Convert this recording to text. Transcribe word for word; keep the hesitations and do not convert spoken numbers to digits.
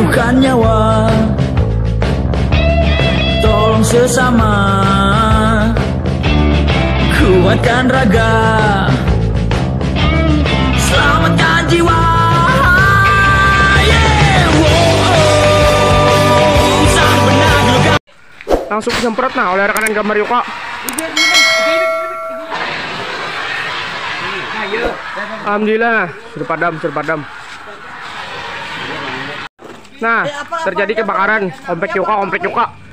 taruhkan nyawa, tolong sesama, kuatkan raga, selamatkan jiwa. Yeah, wow, sang penaglukan. Langsung disemprot nah oleh rekanan gambar Yuka. Alhamdulillah sudah padam, sudah padam. Nah, terjadi kebakaran komplek Yuka, komplek Yuka.